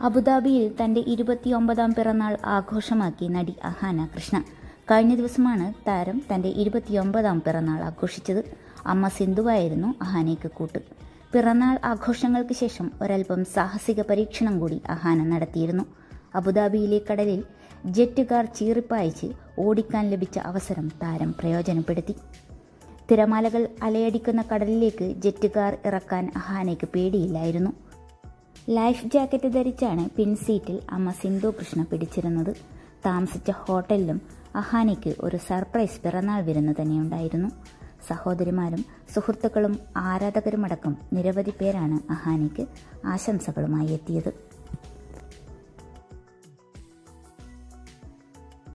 അബുദാബിയിൽ തന്റെ 29ാം പിറന്നാൾ ആഘോഷമാക്കി നടി അഹാന കൃഷ്ണ. കഴിഞ്ഞ ദിവസമാണ് താരം തന്റെ 29ാം പിറന്നാൾ ആഘോഷിച്ചത്. അമ്മ സിന്ധുവായിരുന്നു അഹാനയ്ക്ക് കൂട്ട്. പിറന്നാൾ ആഘോഷങ്ങൾക്ക് ശേഷം ഒരൽപ്പം സാഹസിക പരീക്ഷണം കൂടി അഹാന നടത്തിയിരുന്നു. അബുദാബിയിലെ കടലിൽ ജെറ്റ് കാർ ചീറിപ്പായിച്ച് ഓടിക്കാൻ ലഭിച്ച അവസരം താരം പ്രയോജനപ്പെടുത്തി. തിരമാലകൾ അലയടിക്കുന്ന കടലിലേക്ക് ജെറ്റ് കാർ ഇറക്കാൻ അഹാനയ്ക്ക് പേടിയില്ലായിരുന്നു. ലൈഫ് ജാക്കറ്റ് ധരിച്ചാണ് പിൻസീറ്റിൽ അമ്മ സിന്ധു കൃഷ്ണ പിടിച്ചിരുന്നത്. താമസിച്ച ഹോട്ടലിലും അഹാനയ്ക്ക് ഒരു സർപ്രൈസ് പിറന്നാൾ വിരുന്ന് തന്നെയുണ്ടായിരുന്നു. സഹോദരിമാരും സുഹൃത്തുക്കളും ആരാധകരുമടക്കം നിരവധി പേരാണ് അഹാനയ്ക്ക് ആശംസകളുമായി എത്തിയത്.